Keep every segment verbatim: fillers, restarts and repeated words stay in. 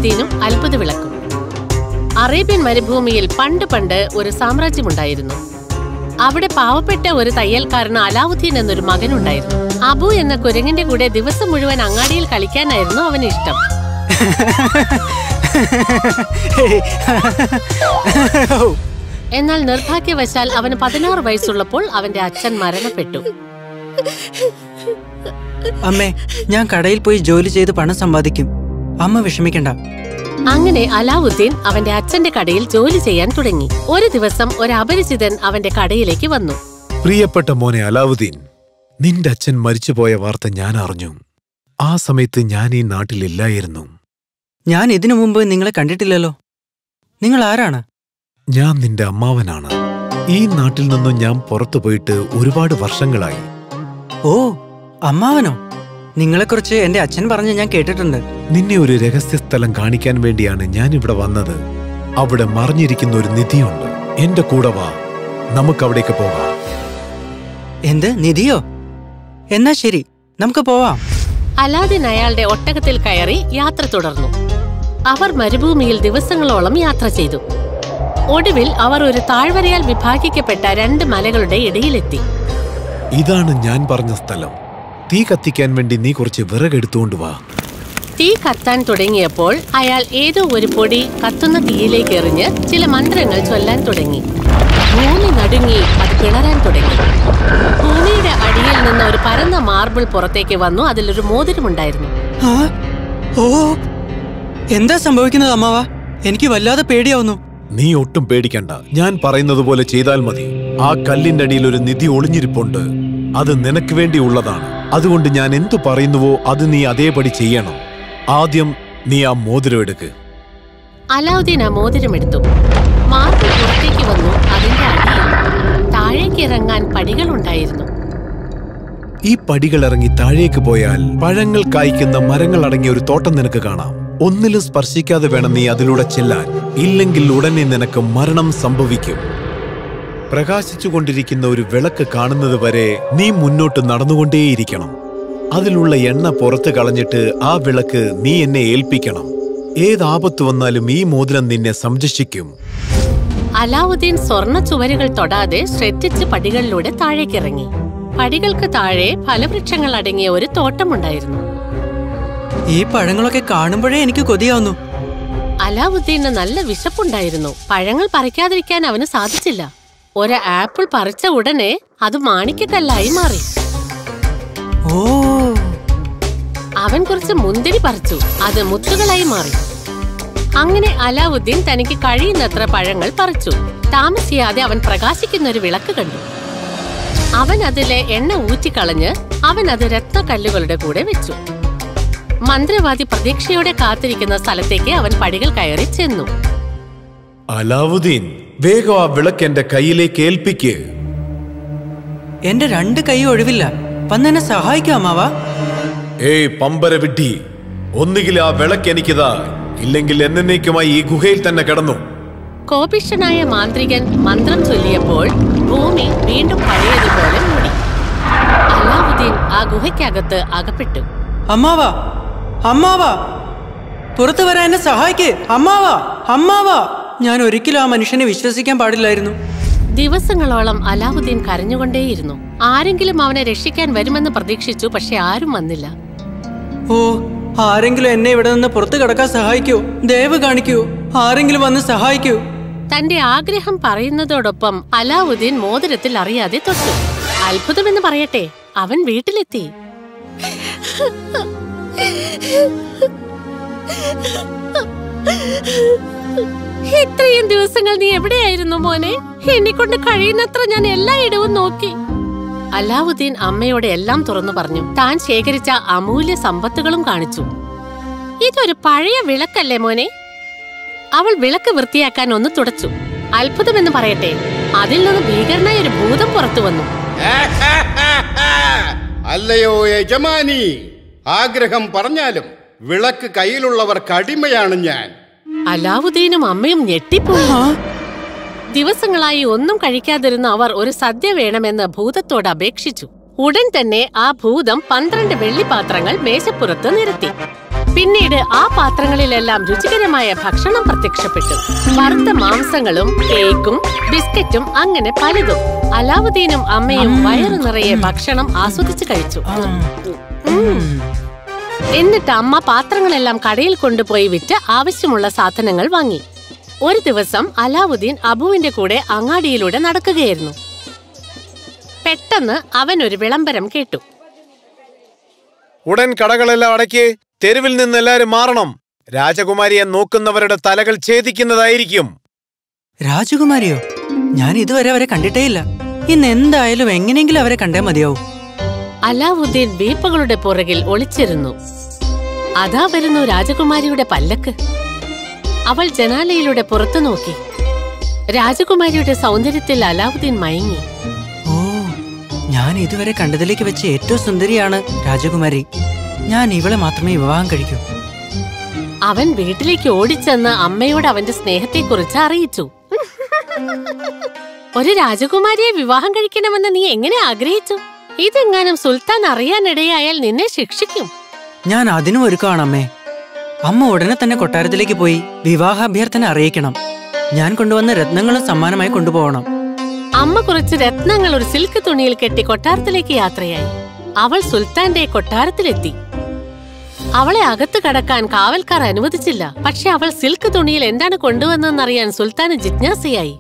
അലാവുദ്ദീനും അത്ഭുത വിളക്കും. അറേബ്യൻ മരുഭൂമിയിൽ പണ്ട് പണ്ട് ഒരു സാമ്രാജ്യമുണ്ടായിരുന്നു. അവിടെ പാവപ്പെട്ട ഒരു തയ്യൽക്കാരന് അലാവുദ്ദീൻ എന്നൊരു മകനുണ്ടായിരുന്നു. അബു എന്ന കുരങ്ങിന്റെ കൂടെ ദിവസം മുഴുവൻ അങ്ങാടിയിൽ കളിക്കാനായിരുന്നു അവന് ഇഷ്ടം. എന്നാൽ നിർഭാഗ്യവശാൽ അവന് പതിനാറ് വയസ്സുള്ളപ്പോൾ അവന്റെ അച്ഛൻ മരണപ്പെട്ടു. അമ്മേ, ഞാൻ കടയിൽ പോയി ജോലി ചെയ്ത് പണം സമ്പാദിക്കും, അമ്മ വിഷമിക്കണ്ട. അങ്ങനെ അലാവുദ്ദീൻ അവന്റെ അച്ഛന്റെ കടയിൽ ജോലി ചെയ്യാൻ തുടങ്ങി. ഒരു ദിവസം ഒരു അപരിചിതൻ അവന്റെ കടയിലേക്ക് വന്നു. പ്രിയപ്പെട്ട മോനെ അലാവുദ്ദീൻ, നിന്റെ അച്ഛൻ മരിച്ചുപോയ വാർത്ത ഞാൻ അറിഞ്ഞു. ആ സമയത്ത് ഞാൻ ഈ നാട്ടിലില്ലായിരുന്നു. ഞാൻ ഇതിനു മുമ്പ് നിങ്ങളെ കണ്ടിട്ടില്ലല്ലോ. നിങ്ങൾ ആരാണ്? ഞാൻ നിന്റെ അമ്മാവനാണ്. ഈ നാട്ടിൽ നിന്നും ഞാൻ പുറത്തു പോയിട്ട് ഒരുപാട് വർഷങ്ങളായി. ഓ, അമ്മാവനോ? നിങ്ങളെക്കുറിച്ച് എന്റെ അച്ഛൻ പറഞ്ഞ് ഞാൻ കേട്ടിട്ടുണ്ട്. നിന്നെ ഒരു രഹസ്യ സ്ഥലം കാണിക്കാൻ വേണ്ടിയാണ് ഞാൻ ഇവിടെ വന്നത്. അവിടെ മറിഞ്ഞിരിക്കുന്ന ഒരു നിധിയുണ്ട്. എന്റെ കൂടെ വാ, നമുക്കവിടേക്ക് പോകാം. എന്ത് നിധിയോ? എന്നാ ശരി, നമുക്ക് പോവാം. അലാവുദ്ദീൻ അയാളുടെ ഒട്ടകത്തിൽ കയറി യാത്ര തുടർന്നു. അവർ മരുഭൂമിയിൽ ദിവസങ്ങളോളം യാത്ര ചെയ്തു. ഒടുവിൽ അവർ ഒരു താഴ്വരയാൽ വിഭാഗിക്കപ്പെട്ട രണ്ട് മലകളുടെ ഇടയിലെത്തി. ഇതാണ് ഞാൻ പറഞ്ഞ സ്ഥലം. തീ കത്തിക്കാൻ വേണ്ടി നീ കുറച്ച് വിറകെടുത്തുകൊണ്ട് വാ. തീ കത്താൻ തുടങ്ങിയപ്പോൾ അയാൾ ഏതോ ഒരു പൊടി കത്തുന്ന തീയിലേക്ക് എറിഞ്ഞ് ചില മന്ത്രങ്ങൾ ചൊല്ലാൻ തുടങ്ങി. ഭൂമി നടുങ്ങി, അത് പിളരാൻ തുടങ്ങി. ഭൂമിയുടെ അടിയിൽ നിന്ന് ഒരു പരന്ന മാർബിൾ പുറത്തേക്ക് വന്നു. അതിലൊരു മോതിരമുണ്ടായിരുന്നു. ഓ, എന്താ സംഭവിക്കുന്നത് അമ്മാവ? എനിക്ക് വല്ലാതെ പേടിയാവുന്നു. നീ ഒട്ടും പേടിക്കണ്ട, ഞാൻ പറയുന്നത് പോലെ ചെയ്താൽ മതി. ആ കല്ലിന്റെ അടിയിൽ ഒരു നിധി ഒളിഞ്ഞിരിപ്പുണ്ട്. അത് നിനക്ക് വേണ്ടി ഉള്ളതാണ്. അതുകൊണ്ട് ഞാൻ എന്തു പറയുന്നുവോ അത് നീ അതേപടി ചെയ്യണം. ആദ്യം നീ ആ മോതിരം എടുക്ക്. അലാവുദ്ദീൻ ആ മോതിരമെടുത്തു. മാർബിൾ പുറത്തേക്ക് വന്നു. അതിന്റെ അടിയിൽ താഴേക്ക് ഇറങ്ങാൻ പടികളുണ്ടായിരുന്നു. ഈ പടികൾ ഇറങ്ങി താഴേക്ക് പോയാൽ പഴങ്ങൾ കായ്ക്കുന്ന മരങ്ങൾ അടങ്ങിയ ഒരു തോട്ടം നിനക്ക് കാണാം. ഒന്നിലും സ്പർശിക്കാതെ വേണം നീ അതിലൂടെ ചെല്ലാൻ. ഇല്ലെങ്കിൽ ഉടനെ നിനക്ക് മരണം സംഭവിക്കും. പ്രകാശിച്ചുകൊണ്ടിരിക്കുന്ന ഒരു വിളക്ക് കാണുന്നത് വരെ നീ മുന്നോട്ട് നടന്നുകൊണ്ടേയിരിക്കണം. അതിലുള്ള എണ്ണ പുറത്ത് കളഞ്ഞിട്ട് ആ വിളക്ക് നീ എന്നെ ഏൽപ്പിക്കണം. ഏതാപത്ത് വന്നാലും ഈ മോതിരം നിന്നെ സംരക്ഷിക്കും. അലാവുദ്ദീൻ സ്വർണ്ണ ചുവരുകൾ തൊടാതെ ശ്രദ്ധിച്ച് പടികളിലൂടെ താഴേക്കിറങ്ങി. പടികൾക്ക് താഴെ ഫലവൃക്ഷങ്ങൾ അടങ്ങിയ ഒരു തോട്ടമുണ്ടായിരുന്നു. ഈ പഴങ്ങളൊക്കെ കാണുമ്പോഴേ എനിക്ക് കൊതിയാവുന്നു. അലാവുദ്ദീന് നല്ല വിശപ്പുണ്ടായിരുന്നു. പഴങ്ങൾ പറിക്കാതിരിക്കാൻ അവന് സാധിച്ചില്ല. ഒരു ആപ്പിൾ പറിച്ച ഉടനെ അത് മാണിക്കക്കല്ലായി മാറി. ഓ, അവൻ കുറച്ച് മുന്തിരി പറിച്ചു. അത് മുത്തുകളായി മാറി. അങ്ങനെ അലാവുദ്ദീൻ തനിക്ക് കഴിയുന്നത്ര പഴങ്ങൾ പറിച്ചു. താമസിയാതെ അവൻ പ്രകാശിക്കുന്ന ഒരു വിളക്ക് കണ്ടു. അവൻ അതിലെ എണ്ണ ഊറ്റിക്കളഞ്ഞ് അവൻ അത് രത്നക്കല്ലുകളുടെ കൂടെ വെച്ചു. മന്ത്രവാദി പ്രതീക്ഷയോടെ കാത്തിരിക്കുന്ന സ്ഥലത്തേക്ക് അവൻ പടികൾ കയറി ചെന്നു. അലാവുദ്ദീൻ, വേഗം ആ വിളക്ക് എന്റെ കയ്യിലേക്ക് ഏൽപ്പിക്ക്. എന്റെ രണ്ട് കൈ ഒഴിവില്ല, വന്നെന്നെ സഹായിക്കാം അമ്മാവ. ഏയ് പമ്പര വിഡ്ഢി, ഒന്നുകിൽ ആ വിളക്ക് എനിക്കിതാ, ഇല്ലെങ്കിൽ എന്നേക്കുമായി ഈ ഗുഹയിൽ തന്നെ കിടന്നു. കോപിഷ്ഠനായ മാന്ത്രികൻ മന്ത്രം ചൊല്ലിയപ്പോൾ ഭൂമി വീണ്ടും പഴയതുപോലെ മൂടി. അലാവുദ്ദീൻ ആ ഗുഹയ്ക്കകത്ത് അകപ്പെട്ടു. അമ്മാവ, അമ്മാവ, പുറത്തു വരാൻ എന്നെ സഹായിക്കേ. അമ്മാവ, അമ്മാവ. ഞാൻ ഒരിക്കലും ആ മനുഷ്യനെ വിശ്വസിക്കാൻ പാടില്ലായിരുന്നു. ദിവസങ്ങളോളം അലാവുദ്ദീൻ കരഞ്ഞുകൊണ്ടേയിരുന്നു. ആരെങ്കിലും അവനെ രക്ഷിക്കാൻ വരുമെന്ന് പ്രതീക്ഷിച്ചു. പക്ഷെ ആരും വന്നില്ല. ഓ, ആരെങ്കിലും എന്നെ ഇവിടെ നിന്ന് പുറത്തു കടക്കാൻ സഹായിക്കൂ. ദയവ് കാണിക്കൂ. ആരെങ്കിലും വന്ന് സഹായിക്കൂ. തന്റെ ആഗ്രഹം പറയുന്നതോടൊപ്പം അലാവുദ്ദീൻ മോതിരത്തിൽ അറിയാതെ തൊട്ടു. അത്ഭുതമെന്ന് പറയട്ടെ, അവൻ വീട്ടിലെത്തി. ഇത്രയും ദിവസങ്ങൾ നീ എവിടെയായിരുന്നു മോനെ? എന്നെ കൊണ്ട് കഴിയുന്നത്ര ഞാൻ എല്ലായിടവും നോക്കി. അലാവുദ്ദീൻ അമ്മയോട് എല്ലാം തുറന്നു പറഞ്ഞു. താൻ ശേഖരിച്ച അമൂല്യ സമ്പത്തുകളും കാണിച്ചു. ഇതൊരു പഴയ വിളക്കല്ലേ മോനെ? അവൾ വിളക്ക് വൃത്തിയാക്കാൻ ഒന്ന് തുടച്ചു. അത്ഭുതമെന്ന് പറയട്ടെ, അതിൽ നിന്ന് ഭീകരനായ ഒരു ഭൂതം പുറത്തു വന്നു. അല്ലയോ യജമാനി, ആഗ്രഹം പറഞ്ഞാലും വിളക്ക് കയ്യിലുള്ളവർക്ക് അടിമയാണ് ഞാൻ. അലാവുദ്ദീനും അമ്മയും ഞെട്ടിപ്പോയി. ദിവസങ്ങളായി ഒന്നും കഴിക്കാതിരുന്ന അവർ ഒരു സദ്യ വേണമെന്ന് ഭൂതത്തോട് അപേക്ഷിച്ചു. ഉടൻ തന്നെ ആ ഭൂതം പന്ത്രണ്ട് വെള്ളിപ്പാത്രങ്ങൾ മേശപ്പുറത്ത് നിരത്തി. പിന്നീട് ആ പാത്രങ്ങളിലെല്ലാം രുചികരമായ ഭക്ഷണം പ്രത്യക്ഷപ്പെട്ടു. വറുത്ത മാംസങ്ങളും കേക്കും ബിസ്ക്കറ്റും അങ്ങനെ പലതും. അലാവുദ്ദീനും അമ്മയും വയറു നിറയെ ഭക്ഷണം ആസ്വദിച്ചു കഴിച്ചു. എന്നിട്ട് അമ്മ പാത്രങ്ങളെല്ലാം കടയിൽ കൊണ്ടുപോയി വിറ്റ് ആവശ്യമുള്ള സാധനങ്ങൾ വാങ്ങി. ഒരു ദിവസം അലാവുദ്ദീൻ അബുവിന്റെ കൂടെ അങ്ങാടിയിലൂടെ നടക്കുകയായിരുന്നു. പെട്ടെന്ന് അവൻ ഒരു വിളംബരം കേട്ടു. ഉടൻ കടകളെല്ലാം അടയ്ക്ക്, തെരുവിൽ നിന്ന് എല്ലാരും മാറണം. രാജകുമാരിയെ നോക്കുന്നവരുടെ തലകൾ ഛേദിക്കുന്നതായിരിക്കും. രാജകുമാരിയോ? ഞാൻ ഇതുവരെ അവരെ കണ്ടിട്ടേയില്ല. ഇന്ന് എന്തായാലും എങ്ങനെയെങ്കിലും അവരെ കണ്ടേ മതിയാവും. അലാവുദ്ദീൻ വീപ്പകളുടെ പുറകിൽ ഒളിച്ചിരുന്നു. അതാ വരുന്നു രാജകുമാരിയുടെ പല്ലക്ക്. അവൾ ജനാലയിലൂടെ പുറത്തു നോക്കി. രാജകുമാരിയുടെ സൗന്ദര്യത്തിൽ അലാവുദ്ദീൻ മയങ്ങി. ഓ, ഞാൻ ഇതുവരെ കണ്ടതിലേക്ക് വെച്ച് ഏറ്റവും സുന്ദരിയാണ് രാജകുമാരി. ഞാൻ ഇവളെ മാത്രമേ വിവാഹം കഴിക്കൂ. അവൻ വീട്ടിലേക്ക് ഓടിച്ചെന്ന് അമ്മയോട് അവന്റെ സ്നേഹത്തെക്കുറിച്ച് അറിയിച്ചു. ഒരു രാജകുമാരിയെ വിവാഹം കഴിക്കണമെന്ന് നീ എങ്ങനെ ആഗ്രഹിച്ചു? ഇതെങ്ങാനും സുൽത്താൻ അറിയാനിടയായാൽ നിന്നെ ശിക്ഷിക്കും. ഞാൻ അതിനും ഒരുക്കാണ് അമ്മേ. അമ്മ ഉടനെ തന്നെ കൊട്ടാരത്തിലേക്ക് പോയി വിവാഹാഭ്യർത്ഥന അറിയിക്കണം. ഞാൻ കൊണ്ടുവന്ന രത്നങ്ങളും സമ്മാനമായി കൊണ്ടുപോകണം. അമ്മ കുറച്ച് രത്നങ്ങൾ ഒരു സിൽക്ക് തുണിയിൽ കെട്ടി കൊട്ടാരത്തിലേക്ക് യാത്രയായി. അവൾ സുൽത്താന്റെ കൊട്ടാരത്തിലെത്തി. അവളെ അകത്ത് കടക്കാൻ കാവൽക്കാർ അനുവദിച്ചില്ല. പക്ഷെ അവൾ സിൽക്ക് തുണിയിൽ എന്താണ് കൊണ്ടുവന്നതെന്നറിയാൻ സുൽത്താന് ജിജ്ഞാസയായി.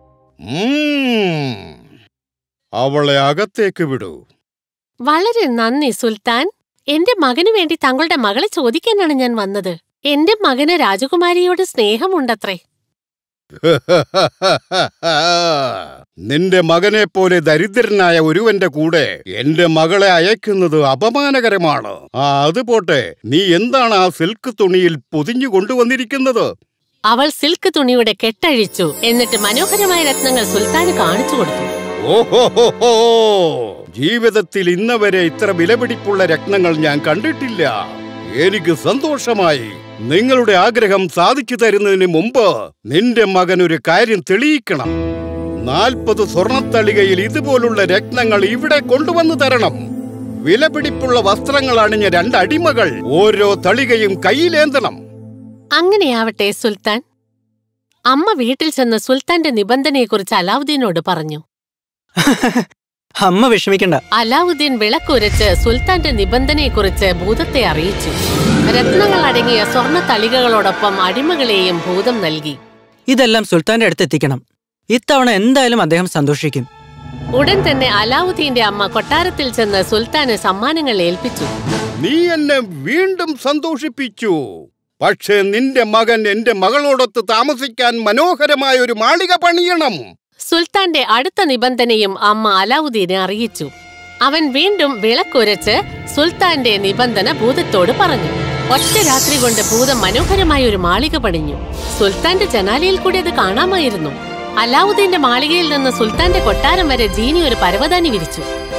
അവളെ അകത്തേക്ക് വിടൂ. വളരെ നന്ദി സുൽത്താൻ. എന്റെ മകനു വേണ്ടി തങ്ങളുടെ മകളെ ചോദിക്കാനാണ് ഞാൻ വന്നത്. എന്റെ മകന് രാജകുമാരിയോട് സ്നേഹമുണ്ടത്രേ. നിന്റെ മകനെ പോലെ ദരിദ്രനായ ഒരുവന്റെ കൂടെ എന്റെ മകളെ അയക്കുന്നത് അപമാനകരമാണ്. ആ അത് പോട്ടെ, നീ എന്താണ് ആ സിൽക്ക് തുണിയിൽ പൊതിഞ്ഞു കൊണ്ടുവന്നിരിക്കുന്നത്? അവൾ സിൽക്ക് തുണിയുടെ കെട്ടഴിച്ചു. എന്നിട്ട് മനോഹരമായ രത്നങ്ങൾ സുൽത്താന് കാണിച്ചു കൊടുത്തു. ഓഹോ, ജീവിതത്തിൽ ഇന്നവരെ ഇത്ര വിലപിടിപ്പുള്ള രത്നങ്ങൾ ഞാൻ കണ്ടിട്ടില്ല. എനിക്ക് സന്തോഷമായി. നിങ്ങളുടെ ആഗ്രഹം സാധിച്ചു തരുന്നതിന് മുമ്പ് നിന്റെ മകൻ ഒരു കാര്യം തെളിയിക്കണം. നാൽപ്പത് സ്വർണത്തളികയിൽ ഇതുപോലുള്ള രത്നങ്ങൾ ഇവിടെ കൊണ്ടുവന്നു തരണം. വിലപിടിപ്പുള്ള വസ്ത്രങ്ങൾ അണിഞ്ഞ രണ്ട് അടിമകൾ ഓരോ തളികയും കയ്യിലേന്തണം. അങ്ങനെയാവട്ടെ സുൽത്താൻ. അമ്മ വീട്ടിൽ ചെന്ന് സുൽത്താന്റെ നിബന്ധനയെക്കുറിച്ച് അലാവുദ്ദീനോട് പറഞ്ഞു. അമ്മ വിഷമിക്കണ്ട. അലാവുദ്ദീൻ വിളക്കുരച്ച് സുൽത്താന്റെ നിബന്ധനയെക്കുറിച്ച് ഭൂതത്തെ അറിയിച്ചു. രത്നങ്ങൾ അടങ്ങിയ സ്വർണ്ണ തളികകളോടൊപ്പം അടിമകളെയും ഭൂതം നൽകി. ഇതെല്ലാം സുൽത്താന്റെ അടുത്ത് എത്തിക്കണം. ഇത്തവണ എന്തായാലും അദ്ദേഹം സന്തോഷിക്കും. ഉടൻ തന്നെ അലാവുദ്ദീന്റെ അമ്മ കൊട്ടാരത്തിൽ ചെന്ന് സുൽത്താന് സമ്മാനങ്ങൾ ഏൽപ്പിച്ചു. നീ എന്നെ വീണ്ടും സന്തോഷിപ്പിച്ചു. പക്ഷേ നിന്റെ മകൻ എന്റെ മകളോടൊത്ത് താമസിക്കാൻ മനോഹരമായ ഒരു മാളിക പണിയണം. സുൽത്താന്റെ അടുത്ത നിബന്ധനയും അമ്മ അലാവുദ്ദീനെ അറിയിച്ചു. അവൻ വീണ്ടും വിളക്കുരച്ച് സുൽത്താന്റെ നിബന്ധന ഭൂതത്തോട് പറഞ്ഞു. ഒറ്റ രാത്രി കൊണ്ട് ഭൂതം മനോഹരമായ ഒരു മാളിക പണിഞ്ഞു. സുൽത്താന്റെ ജനാലയിൽ കൂടി അത് കാണാമായിരുന്നു. അലാവുദ്ദീന്റെ മാളികയിൽ നിന്ന് സുൽത്താന്റെ കൊട്ടാരം വരെ ജീനി ഒരു പരവതാനി വിരിച്ചു.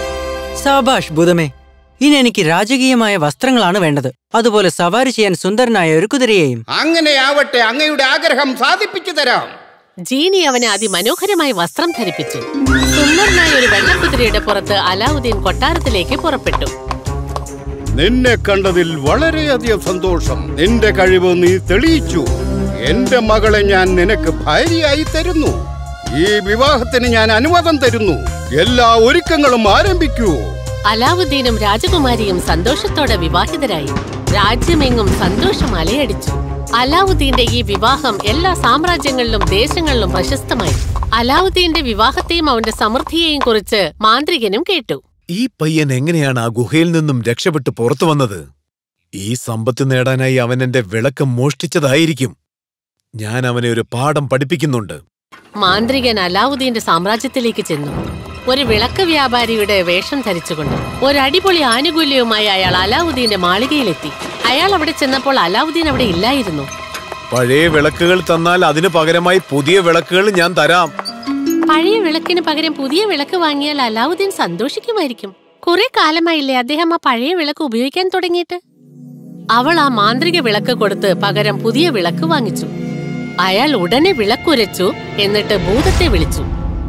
സാബാഷ് ഭൂതമേ, ഇനി എനിക്ക് രാജകീയമായ വസ്ത്രങ്ങളാണ് വേണ്ടത്. അതുപോലെ സവാരി ചെയ്യാൻ സുന്ദരനായ ഒരു കുതിരയെയും. അങ്ങനെയാവട്ടെ, അങ്ങയുടെ ആഗ്രഹം സാധിപ്പിച്ചു തരാം. ജീനി അവന് അതിമനോഹരമായ വസ്ത്രം ധരിപ്പിച്ചു. സുന്ദരനായ ഒരു വെള്ളക്കുതിരയുടെ പുറത്ത് അലാവുദ്ദീൻ കൊട്ടാരത്തിലേക്ക് പുറപ്പെട്ടു. നിന്നെ കണ്ടതിൽ വളരെയധികം സന്തോഷം. നിന്റെ കഴിവ് നീ തെളിയിച്ചു. എന്റെ മകളെ ഞാൻ നിനക്ക് ഭാര്യയായി തരുന്നു. ഈ വിവാഹത്തിന് ഞാൻ അനുവാദം തരുന്നു. എല്ലാ ഒരുക്കങ്ങളും ആരംഭിക്കൂ. അലാവുദ്ദീനും രാജകുമാരിയും സന്തോഷത്തോടെ വിവാഹിതരായി. രാജ്യമെങ്ങും സന്തോഷം അലയടിച്ചു. അലാവുദ്ദീന്റെ ഈ വിവാഹം എല്ലാ സാമ്രാജ്യങ്ങളിലും ദേശങ്ങളിലും പ്രശസ്തമായി. അലാവുദ്ദീന്റെ വിവാഹത്തെയും അവന്റെ സമൃദ്ധിയെയും കുറിച്ച് മാന്ത്രികനും കേട്ടു. ഈ പയ്യൻ എങ്ങനെയാണ് ആ ഗുഹയിൽ നിന്നും രക്ഷപ്പെട്ട് പുറത്തു വന്നത്? ഈ സമ്പത്ത് നേടാനായി അവൻ എന്റെ വിളക്ക് മോഷ്ടിച്ചതായിരിക്കും. ഞാൻ അവനെ ഒരു പാഠം പഠിപ്പിക്കുന്നുണ്ട്. മാന്ത്രികൻ അലാവുദ്ദീന്റെ സാമ്രാജ്യത്തിലേക്ക് ചെന്നു. ഒരു വിളക്ക് വ്യാപാരിയുടെ വേഷം ധരിച്ചുകൊണ്ട് ഒരു അടിപൊളി ആനുകൂല്യവുമായി അയാൾ അലാവുദ്ദീന്റെ മാളികയിലെത്തി. അയാൾ അവിടെ ചെന്നപ്പോൾ അലാവുദ്ദീൻ അവിടെ ഇല്ലായിരുന്നു. പഴയ വിളക്കുകൾ തന്നാൽ അതിനു പകരമായി പുതിയ വിളക്കുകൾ ഞാൻ തരാം. പഴയ വിളക്കിന് പകരം പുതിയ വിളക്ക് വാങ്ങിയാൽ അലാവുദ്ദീൻ സന്തോഷിക്കുമായിരിക്കും. കുറെ കാലമായില്ലേ അദ്ദേഹം ആ പഴയ വിളക്ക് ഉപയോഗിക്കാൻ തുടങ്ങിയിട്ട്. അവൾ ആ മാന്ത്രിക വിളക്ക് കൊടുത്ത് പകരം പുതിയ വിളക്ക് വാങ്ങിച്ചു. അയാൾ ഉടനെ വിളക്കുരച്ചു. എന്നിട്ട് ഭൂതത്തെ വിളിച്ചു.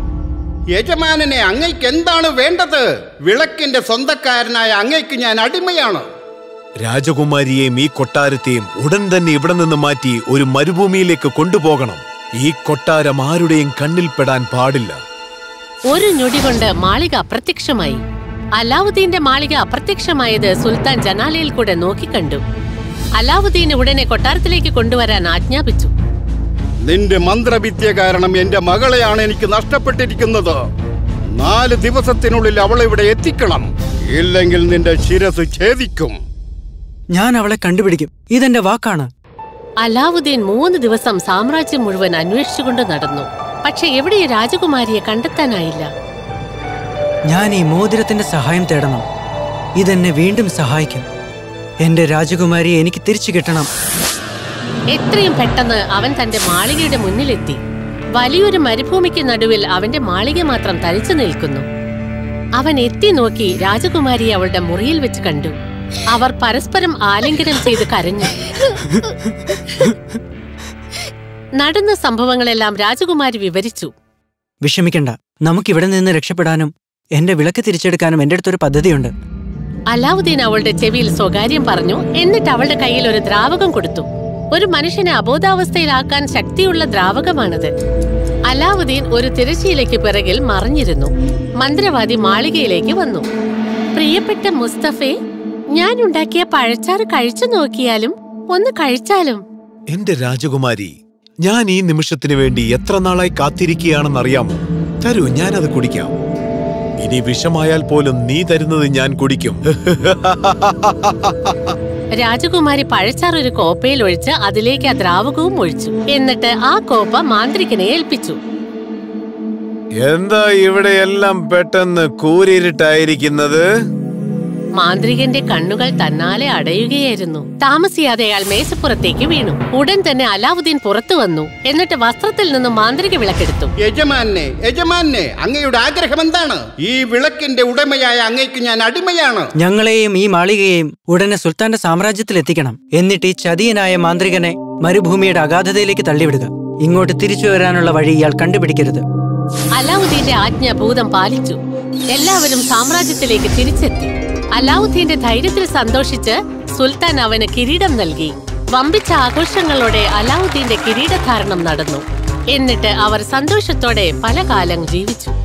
യജമാനനെ, അങ്ങയ്ക്ക് എന്താണ് വേണ്ടത്? വിളക്കിന്റെ സ്വന്തക്കാരനായ അങ്ങയ്ക്ക് ഞാൻ അടിമയാണ്. രാജകുമാരിയെയും ഈ കൊട്ടാരത്തെയും ഉടൻ തന്നെ ഇവിടെ നിന്ന് മാറ്റി ഒരു മരുഭൂമിയിലേക്ക് കൊണ്ടുപോകണം. ഈ കൊട്ടാരം ആരുടെയും കണ്ണിൽപ്പെടാൻ പാടില്ല. ഒരു ഞൊടി കൊണ്ട് മാളിക അപ്രത്യക്ഷമായി. അലാവുദ്ദീന്റെ മാളിക അപ്രത്യക്ഷമായത് സുൽത്താൻ ജനാലയിൽ കൂടെ നോക്കിക്കണ്ടു. അലാവുദ്ദീൻ ഉടനെ കൊട്ടാരത്തിലേക്ക് കൊണ്ടുവരാൻ ആജ്ഞാപിച്ചു. നിന്റെ മന്ത്രവിദ്യ കാരണം എന്റെ മകളെയാണ് എനിക്ക് നഷ്ടപ്പെട്ടിരിക്കുന്നത്. നാല് ദിവസത്തിനുള്ളിൽ അവളെ ഇവിടെ എത്തിക്കണം, ഇല്ലെങ്കിൽ നിന്റെ ശിരസ് ഛേദിക്കും. ഞാൻ അവളെ കണ്ടുപിടിക്കും, ഇതെന്റെ വാക്കാണ്. അലാവുദ്ദീൻ മൂന്ന് ദിവസം സാമ്രാജ്യം മുഴുവൻ അന്വേഷിച്ചുകൊണ്ട് നടന്നു. പക്ഷെ എവിടെ രാജകുമാരിയെ കണ്ടെത്താനായില്ല. ഞാൻ ഈ മോതിരത്തിന്റെ സഹായം തേടണം. ഇതെന്നെ വീണ്ടും സഹായിക്കും. എന്റെ രാജകുമാരിയെ എനിക്ക് തിരിച്ചു കിട്ടണം. എത്രയും പെട്ടെന്ന് അവൻ തന്റെ മാളികയുടെ മുന്നിലെത്തി. വലിയൊരു മരുഭൂമിക്ക് നടുവിൽ അവന്റെ മാളിക മാത്രം തരിച്ചു നിൽക്കുന്നു. അവൻ എത്തി നോക്കി രാജകുമാരിയെ അവളുടെ മുറിയിൽ വെച്ച് കണ്ടു. അവർ പരസ്പരം ആലിംഗനം ചെയ്ത് കരഞ്ഞു. നടന്ന സംഭവങ്ങളെല്ലാം രാജകുമാരി വിവരിച്ചു. വിഷമിക്കണ്ട, നമുക്കിവിടെ നിന്ന് രക്ഷപ്പെടാനും എന്റെ വിളക്ക് തിരിച്ചെടുക്കാനും എന്റെ അടുത്തൊരു പദ്ധതിയുണ്ട്. അലാവുദ്ദീൻ അവളുടെ ചെവിയിൽ സ്വകാര്യം പറഞ്ഞു. എന്നിട്ട് അവളുടെ കയ്യിൽ ഒരു ദ്രാവകം കൊടുത്തു. ഒരു മനുഷ്യനെ അബോധാവസ്ഥയിലാക്കാൻ ശക്തിയുള്ള ദ്രാവകമാണത്. അലാവുദ്ദീൻ ഒരു തിരശ്ശീലയ്ക്ക് പിറകിൽ മറിഞ്ഞിരുന്നു. മന്ത്രവാദി മാളികയിലേക്ക് വന്നു. പ്രിയപ്പെട്ട മുസ്തഫേ, ഞാൻ ഉണ്ടാക്കിയ പഴച്ചാറ് കഴിച്ചു നോക്കിയാലും ഒന്ന് കഴിച്ചാലും. എന്റെ രാജകുമാരി, ഞാൻ ഈ നിമിഷത്തിനു വേണ്ടി എത്ര നാളായി കാത്തിരിക്കുകയാണെന്നറിയാമോ? തരൂ, ഞാനത് കുടിക്കാം. ഇനി വിഷമായാൽ പോലും നീ തരുന്നത് ഞാൻ കുടിക്കും. രാജകുമാരി പഴച്ചാർ ഒരു കോപ്പയിൽ ഒഴിച്ച് അതിലേക്ക് ആ ദ്രാവകവും ഒഴിച്ചു. എന്നിട്ട് ആ കോപ്പ മാന്ത്രികനെ ഏൽപ്പിച്ചു. എന്താ ഇവിടെ എല്ലാം പെട്ടെന്ന് കൂരിരുട്ടായിരിക്കുന്നത്? മാന്ത്രികന്റെ കണ്ണുകൾ തന്നാലെ അടയുകയായിരുന്നു. താമസിയാതെ അയാൾ മേശപ്പുറത്തേക്ക് വീണു. ഉടൻ തന്നെ അലാവുദ്ദീൻ പുറത്തു വന്നു. എന്നിട്ട് വസ്ത്രത്തിൽ നിന്നും മാന്ത്രിക വിളക്കെടുത്തു. യജമാനെ, യജമാനെ, അങ്ങയുടെ ആഗ്രഹം എന്താണ്? ഈ വിളക്കിന്റെ ഉടമയായ അങ്ങയ്ക്ക് ഞാൻ അടിമയാണ്. ഞങ്ങളെയും ഈ മാളികയെയും ഉടനെ സുൽത്താന്റെ സാമ്രാജ്യത്തിൽ എത്തിക്കണം. എന്നിട്ട് ഈ ചതിയനായ മാന്ത്രികനെ മരുഭൂമിയുടെ അഗാധതയിലേക്ക് തള്ളിവിടുക. ഇങ്ങോട്ട് തിരിച്ചു വരാനുള്ള വഴി ഇയാൾ കണ്ടുപിടിക്കരുത്. അലാവുദ്ദീന്റെ ആജ്ഞ ഭൂതം പാലിച്ചു. എല്ലാവരും സാമ്രാജ്യത്തിലേക്ക് തിരിച്ചെത്തി. അലാവുദ്ദീന്റെ ധൈര്യത്തിൽ സന്തോഷിച്ച് സുൽത്താൻ അവന് കിരീടം നൽകി. വമ്പിച്ച ആഘോഷങ്ങളോടെ അലാവുദ്ദീന്റെ കിരീടധാരണം നടന്നു. എന്നിട്ട് അവർ സന്തോഷത്തോടെ പല കാലം ജീവിച്ചു.